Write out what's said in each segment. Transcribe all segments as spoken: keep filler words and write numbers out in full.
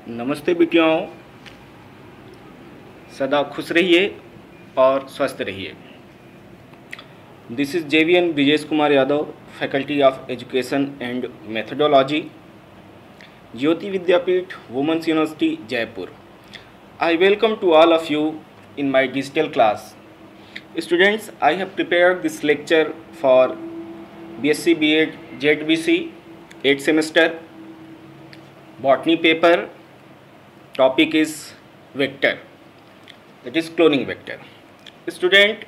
नमस्ते बेटियों, सदा खुश रहिए और स्वस्थ रहिए। This is J V N Brijesh Kumar Yadav, faculty of education and methodology, Jyoti Vidyapeeth, women's university, Jaipur. I welcome to all of you in my digital class. Students, I have prepared this lecture for B S c B Ed Z B C eighth semester botany paper. Topic is vector, that is cloning vector. Student,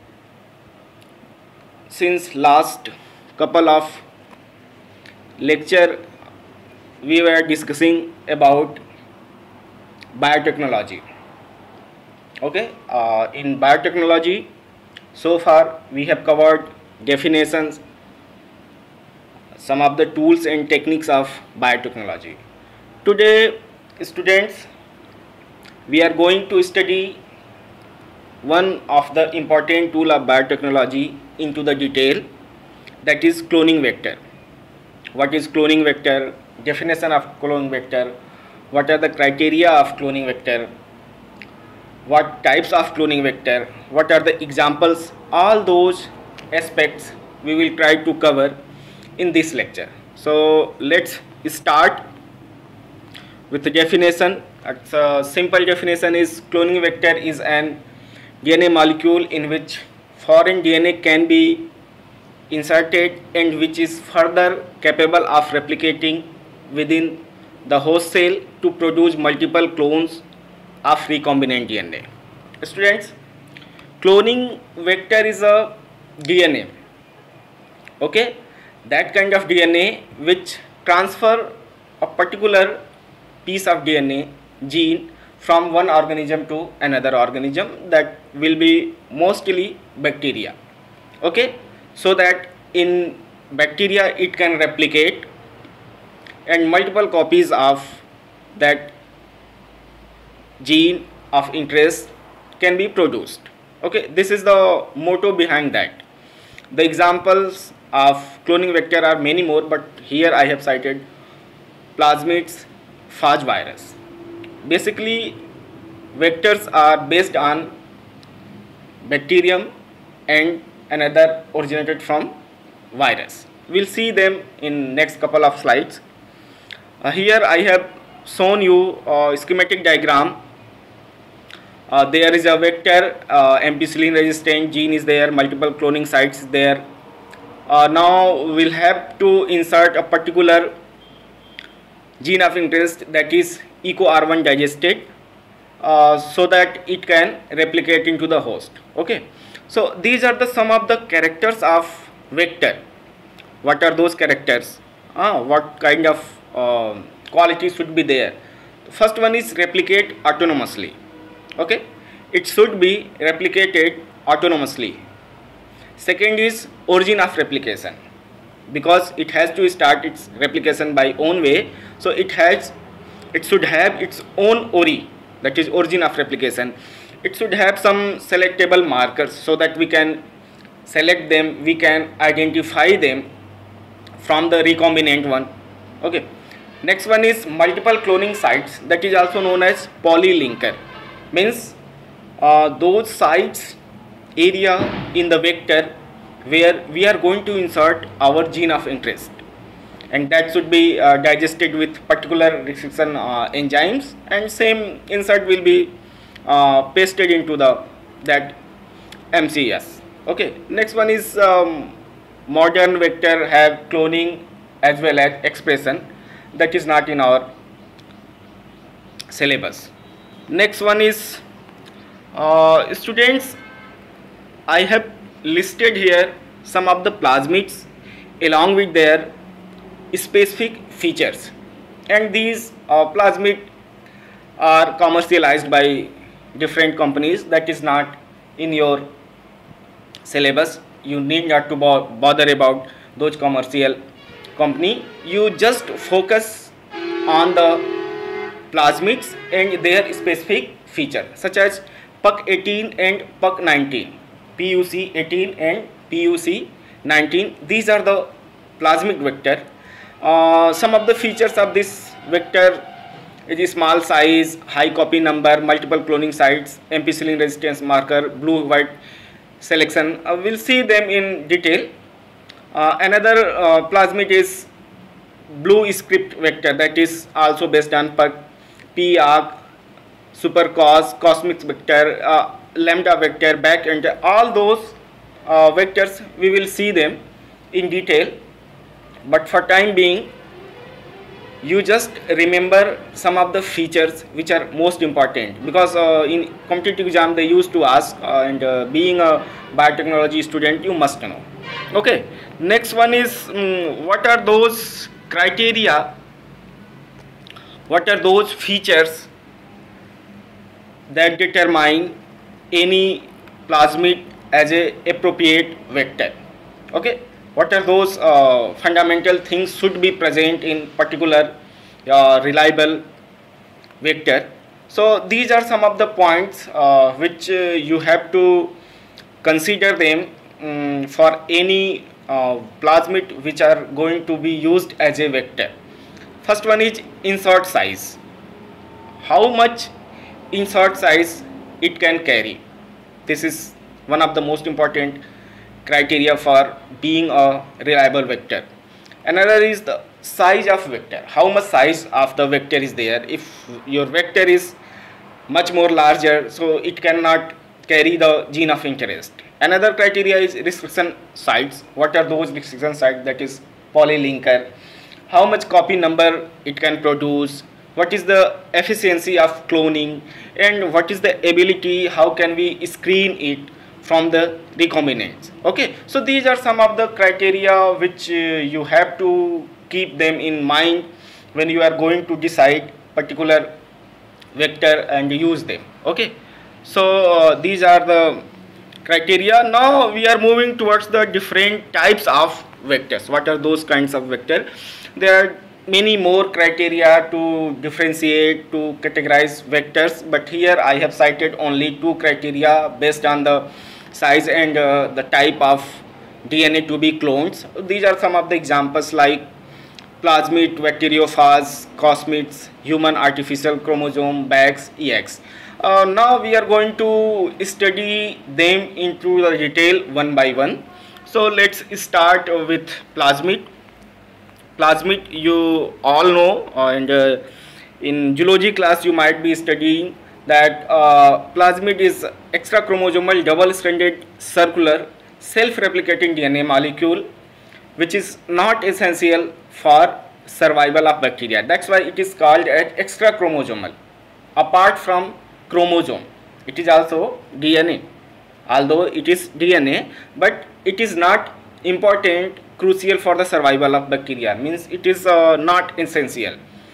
since last couple of lecture we were discussing about biotechnology. Okay, uh, in biotechnology so far we have covered definitions, some of the tools and techniques of biotechnology. Today, students, we are going to study one of the important tool of biotechnology into the detail, that is cloning vector. What is cloning vector? Definition of cloning vector. What are the criteria of cloning vector? What types of cloning vector? What are the examples? All those aspects we will try to cover in this lecture. So let's start with the definition. It's a simple definition is cloning vector is an D N A molecule in which foreign D N A can be inserted and which is further capable of replicating within the host cell to produce multiple clones of recombinant D N A. Students, cloning vector is a D N A, okay, that kind of D N A which transfer a particular piece of D N A gene from one organism to another organism, that will be mostly bacteria, okay, so that in bacteria it can replicate and multiple copies of that gene of interest can be produced. Okay, this is the motto behind that. The examples of cloning vector are many more, but here I have cited plasmids, phage virus. Basically, vectors are based on bacterium and another originated from virus. We'll see them in next couple of slides. Uh, here I have shown you a schematic diagram. Uh, there is a vector, uh, ampicillin resistant gene is there, multiple cloning sites there. Uh, now we'll have to insert a particular gene of interest, that is E C O R one digestate, uh, so that it can replicate into the host. Okay, so these are the some of the characters of vector. What are those characters? Uh, what kind of uh, qualities should be there? First one is replicate autonomously. Okay, it should be replicated autonomously. Second is origin of replication, because it has to start its replication by own way, so it has it should have its own ori, that is origin of replication. It should have some selectable markers so that we can select them, we can identify them from the recombinant one. Okay, next one is multiple cloning sites, that is also known as polylinker. Means uh, those sites area in the vector where we are going to insert our gene of interest, and that should be uh, digested with particular restriction uh, enzymes, and same insert will be uh, pasted into the that M C S. Okay, next one is um, modern vector have cloning as well as expression, that is not in our syllabus. Next one is uh, students, I have listed here some of the plasmids along with their specific features, and these uh, plasmid are commercialized by different companies, that is not in your syllabus. You need not to bo bother about those commercial company. You just focus on the plasmids and their specific feature, such as P U C eighteen and P U C nineteen, P U C eighteen and P U C nineteen. These are the plasmid vector. Uh, some of the features of this vector it is small size, high copy number, multiple cloning sites, ampicillin resistance marker, blue white selection. Uh, we'll see them in detail. Uh, another uh, plasmid is blue script vector, that is also based on P A C, P A C, supercos, cosmic vector, uh, lambda vector, back and all those uh, vectors we will see them in detail, but for time being you just remember some of the features which are most important, because uh, in competitive exam they used to ask, uh, and uh, being a biotechnology student you must know. Okay, next one is um, what are those criteria, what are those features that determine any plasmid as a appropriate vector. Okay, what are those uh, fundamental things should be present in particular uh, reliable vector. So these are some of the points uh, which uh, you have to consider them um, for any uh, plasmid which are going to be used as a vector. First one is insert size. How much insert size it can carry. This is one of the most important criteria for being a reliable vector. Another is the size of vector. How much size of the vector is there? If your vector is much more larger, so it cannot carry the gene of interest. Another criteria is restriction sites. What are those restriction sites? That is polylinker. How much copy number it can produce, what is the efficiency of cloning, and what is the ability, how can we screen it from the recombinants. Okay, so these are some of the criteria which uh, you have to keep them in mind when you are going to decide particular vector and use them. Okay, so uh, these are the criteria. Now we are moving towards the different types of vectors. What are those kinds of vector? There are many more criteria to differentiate, to categorize vectors, but here I have cited only two criteria based on the size and uh, the type of D N A to be cloned. These are some of the examples like plasmid, bacteriophage, cosmids, human artificial chromosome, bags, E X. Uh, now we are going to study them into the detail one by one. So let's start with plasmid. Plasmid you all know, uh, and uh, in zoology class you might be studying that uh, plasmid is extra chromosomal double stranded circular self-replicating D N A molecule which is not essential for survival of bacteria. That's why it is called as extra chromosomal. Apart from chromosome, it is also D N A. Although it is D N A, but it is not important, crucial for the survival of bacteria, means it is uh, not essential.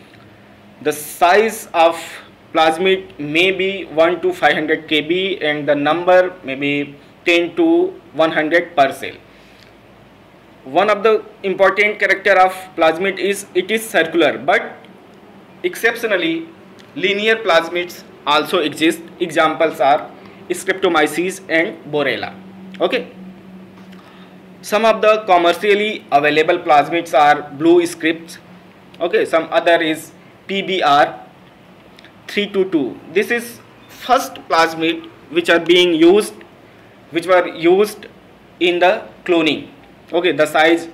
The size of plasmid may be one to five hundred K B and the number may be ten to one hundred per cell. One of the important character of plasmid is it is circular, but exceptionally linear plasmids also exist. Examples are Streptomyces and Borrelia. Okay. Some of the commercially available plasmids are blue scripts. Okay, some other is P B R three two two. This is first plasmid which are being used, which were used in the cloning. Okay, the size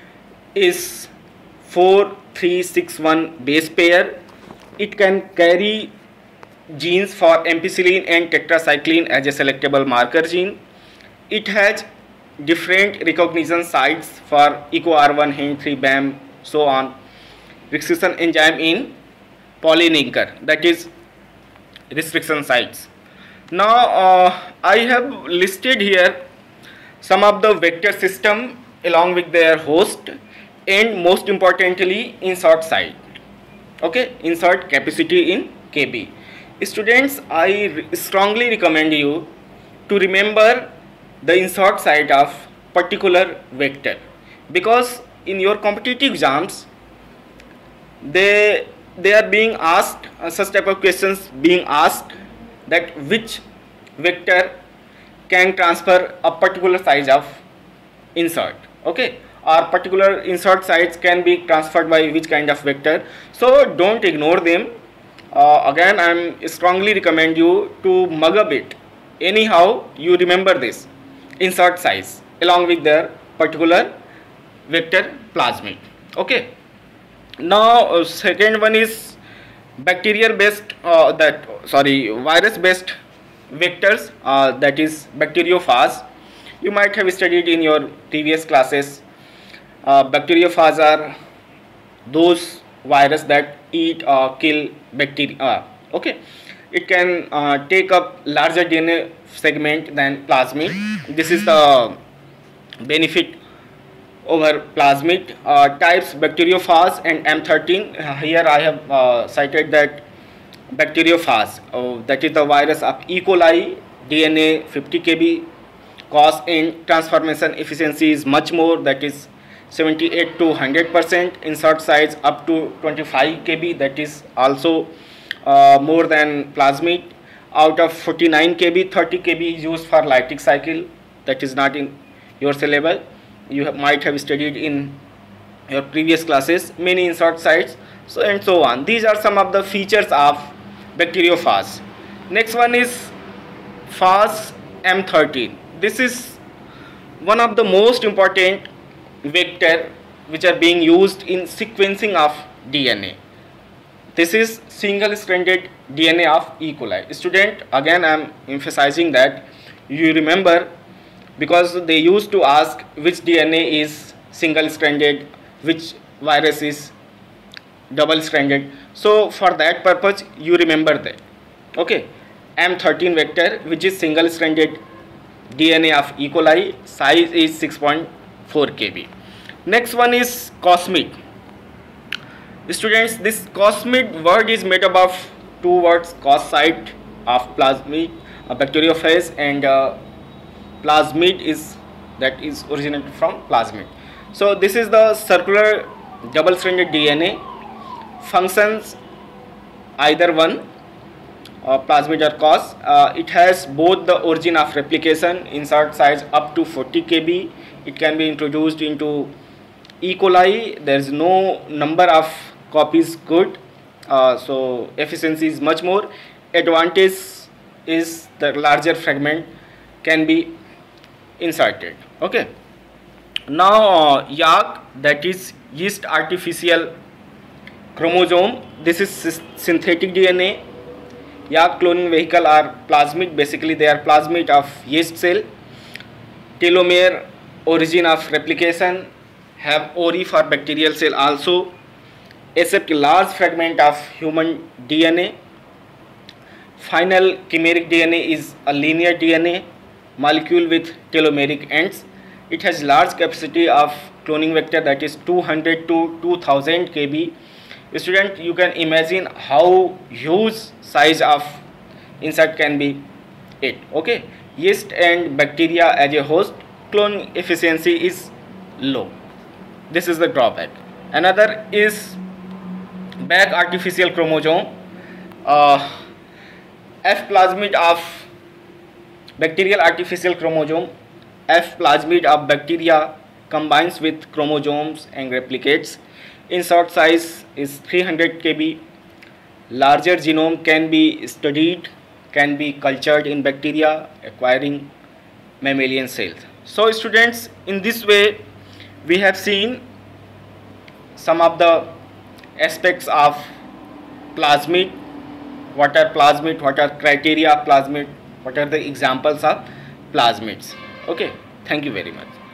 is four three six one base pair. It can carry genes for ampicillin and tetracycline as a selectable marker gene. It has different recognition sites for E C O R one, H E N three, B A M, so on. Restriction enzyme in polylinker, that is restriction sites. Now uh, I have listed here some of the vector system along with their host and most importantly insert site. Okay, insert capacity in K B. Students, I re strongly recommend you to remember the insert site of particular vector, because in your competitive exams they they are being asked uh, such type of questions being asked that which vector can transfer a particular size of insert. Okay, or particular insert sites can be transferred by which kind of vector. So don't ignore them. Uh, again, I'm strongly recommend you to mug a bit. Anyhow, you remember this insert size along with their particular vector plasmid. Okay. Now, uh, second one is bacterial based uh, that sorry virus based vectors, uh, that is bacteriophage. You might have studied in your previous classes. Uh, bacteriophage are those virus that eat or kill bacteria. Uh, okay, it can uh, take up larger D N A segment than plasmid. This is the benefit over plasmid. Uh, types bacteriophage and M thirteen. Uh, here I have uh, cited that bacteriophage, uh, that is the virus of E. coli, D N A fifty K B, cost in transformation efficiency is much more, that is seventy-eight to one hundred percent, insert size up to twenty-five K B, that is also uh, more than plasmid. Out of forty-nine K B, thirty K B is used for lytic cycle, that is not in your syllabus. You have, might have studied in your previous classes, many insert sites, so and so on. These are some of the features of bacteriophage. Next one is phage M thirteen. This is one of the most important vector which are being used in sequencing of D N A. This is single stranded D N A of E. coli. Student, again I am emphasizing that you remember, because they used to ask which D N A is single stranded, which virus is double stranded. So for that purpose you remember that. Okay, M thirteen vector, which is single stranded D N A of E. coli, size is six point four K B. Next one is cosmid. Students, this cosmid word is made up of two words, cos site of plasmid, uh, bacteriophage, and uh, plasmid is that is originated from plasmid. So this is the circular double stranded D N A. Functions either one, uh, plasmid or cos. Uh, it has both the origin of replication, insert size up to forty K B. It can be introduced into E. coli. There is no number of copies good, uh, so efficiency is much more. Advantage is the larger fragment can be inserted. Okay. Now uh, Y A C, that is yeast artificial chromosome. This is synthetic D N A. Y A C cloning vehicle are plasmid. Basically they are plasmid of yeast cell. Telomere, origin of replication, have ori for bacterial cell also, accept large fragment of human D N A. Final chimeric D N A is a linear D N A molecule with telomeric ends. It has large capacity of cloning vector, that is two hundred to two thousand K B. Student, you can imagine how huge size of insect can be it. Okay, yeast and bacteria as a host, clone efficiency is low. This is the drawback. Another is back artificial chromosome. Uh, F plasmid of bacterial artificial chromosome. F plasmid of bacteria combines with chromosomes and replicates. Insert size is three hundred K B. Larger genome can be studied, can be cultured in bacteria, acquiring mammalian cells. So students, in this way we have seen some of the aspects of plasmid. What are plasmid, what are criteria of plasmid, what are the examples of plasmids. Okay, thank you very much.